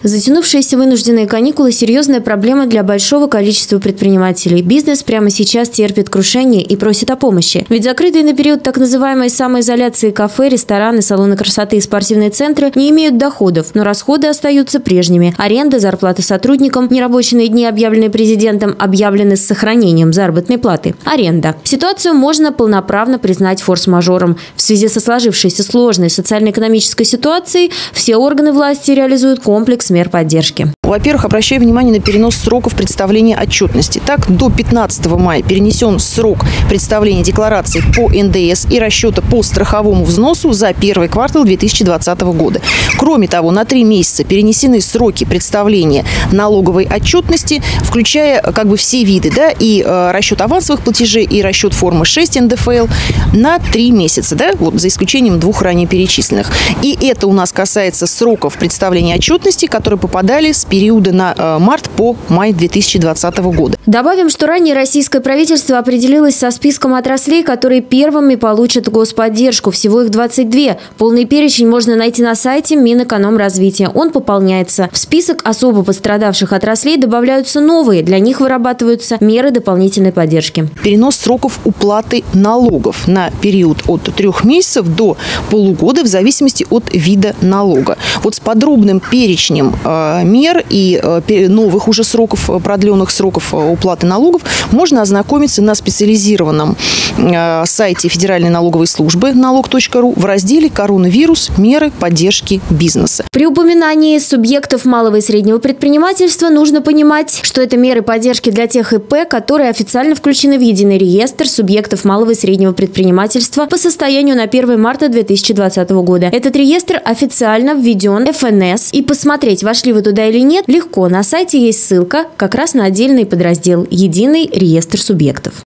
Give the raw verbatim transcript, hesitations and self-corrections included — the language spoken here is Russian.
Затянувшиеся вынужденные каникулы – серьезная проблема для большого количества предпринимателей. Бизнес прямо сейчас терпит крушение и просит о помощи. Ведь закрытые на период так называемой самоизоляции кафе, рестораны, салоны красоты и спортивные центры не имеют доходов, но расходы остаются прежними. Аренда, зарплаты сотрудникам, нерабочие дни, объявленные президентом, объявлены с сохранением заработной платы. Аренда. Ситуацию можно полноправно признать форс-мажором. В связи со сложившейся сложной социально-экономической ситуацией все органы власти реализуют комплекс мер поддержки. Во-первых, обращаю внимание на перенос сроков представления отчетности. Так, до пятнадцатого мая перенесен срок представления декларации по эн дэ эс и расчета по страховому взносу за первый квартал две тысячи двадцатого года. Кроме того, на три месяца перенесены сроки представления налоговой отчетности, включая как бы все виды, да, и э, расчет авансовых платежей, и расчет формы шесть эн дэ эф эл на три месяца, да, вот, за исключением двух ранее перечисленных. И это у нас касается сроков представления отчетности, которые попадали с периода на э, март по май две тысячи двадцатого года. Добавим, что ранее российское правительство определилось со списком отраслей, которые первыми получат господдержку. Всего их двадцать две. Полный перечень можно найти на сайте Минэкономразвития. Он пополняется. В список особо пострадавших отраслей добавляются новые. Для них вырабатываются меры дополнительной поддержки. Перенос сроков уплаты налогов на период от трех месяцев до полугода в зависимости от вида налога. Вот с подробным перечнем э, мер и э, новых уже сроков, продленных сроков уплаты налогов можно ознакомиться на специализированном э, сайте Федеральной налоговой службы налог точка ру в разделе «Коронавирус. Меры поддержки бизнеса». При упоминании субъектов малого и среднего предпринимательства нужно понимать, что это меры поддержки для тех и пэ, которые официально включены в единый реестр субъектов малого и среднего предпринимательства по состоянию на первое марта две тысячи двадцатого года. Этот реестр официально введен эф эн эс, и посмотреть, вошли вы туда или нет, легко. На сайте есть ссылка как раз на отдельный подраздел «Единый реестр субъектов».